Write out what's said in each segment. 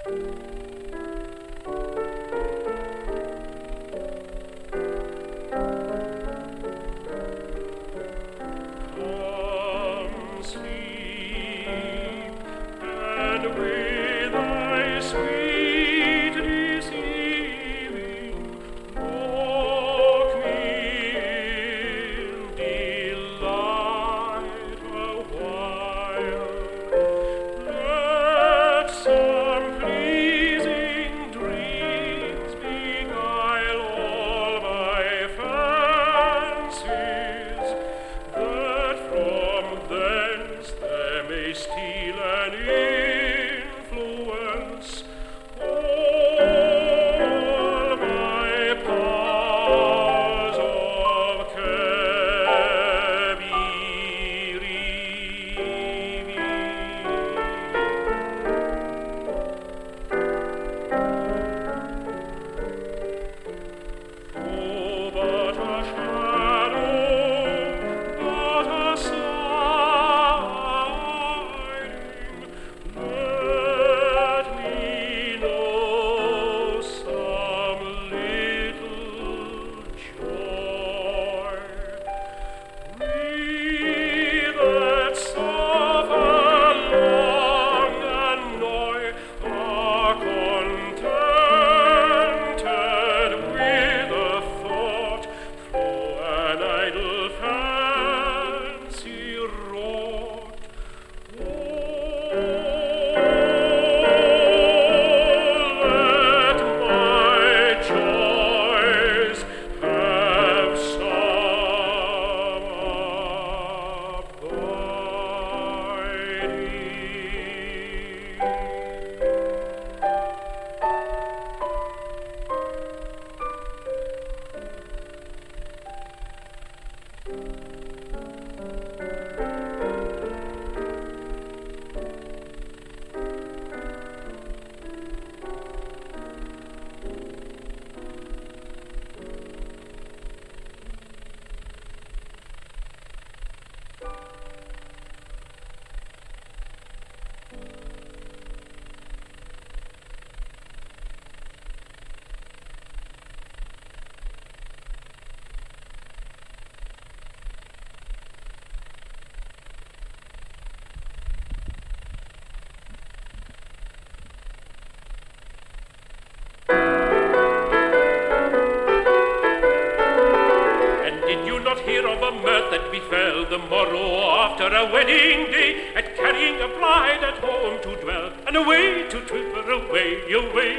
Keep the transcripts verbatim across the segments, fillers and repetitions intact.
mirth that befell the morrow after a wedding day, at carrying a bride at home to dwell, and away to Twiver, away, away.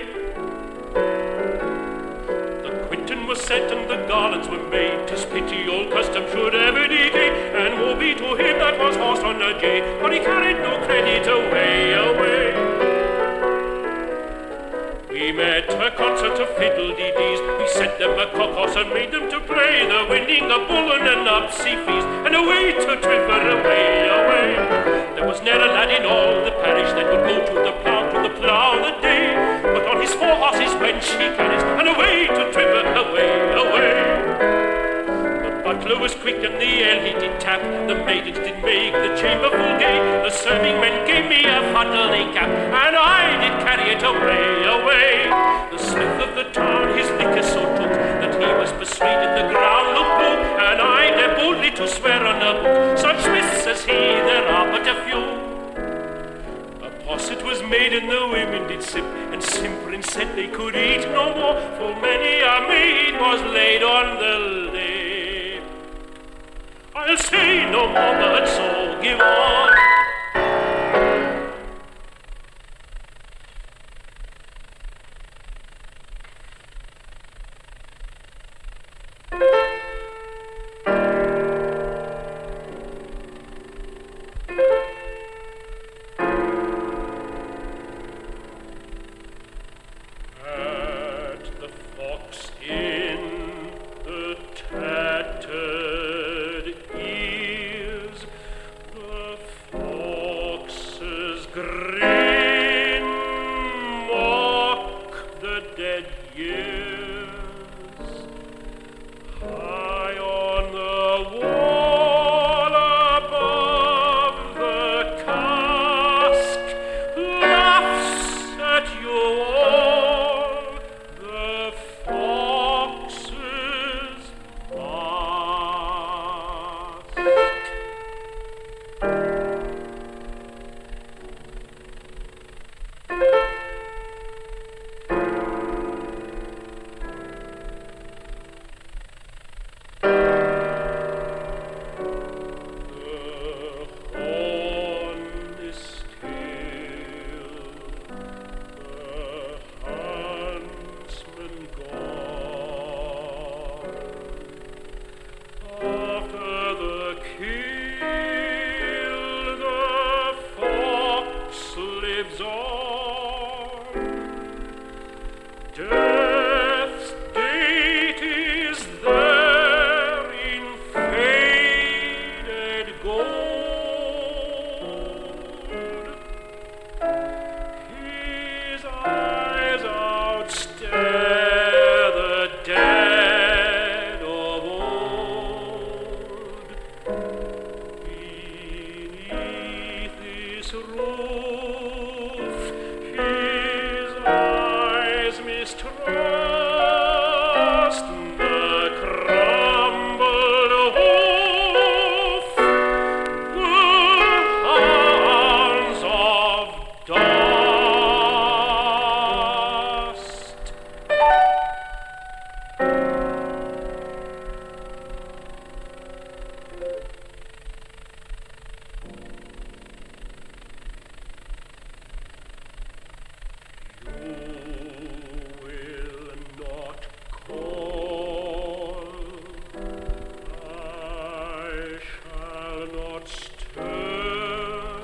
The quintain was set and the garlands were made, 'tis pity old custom should ever decay, and woe be to him that was horsed on a jay, for he carried no credit away, away. We met a concert of fiddle-dee-dees, we set them a cock-horse and made them to play, the winning a bull and an upsy feast, and away to Twiver, away, away. There was ne'er a lad in all the parish that would go to the plough, to the plough the day, but on his four horses wench he carries, and away to Twiver, away, away. The butler was quick and the ale he did tap, the maidens did make the chamber full gay, the serving men gave me a fuddling cap, and I did carry it away, away. The smith of the town his liquor so took, that he was persuaded the ground looked low, and I dare boldly to swear on a book, such smiths as he there are but a few. A posset was made and the women did sip, and simpering said they could eat no more, for many a maid was laid on the lay. I'll say no more, but so give on. Oh lives on. Death's date is there in faded gold. His eyes outstare the dead of old. Beneath this roof, his eyes mistrust the crumbled hoof, the hounds of dust. You will not call, I shall not stir,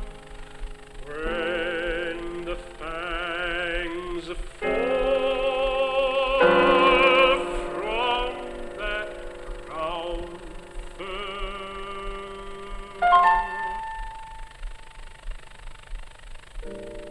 when the fangs fall from that crown fur.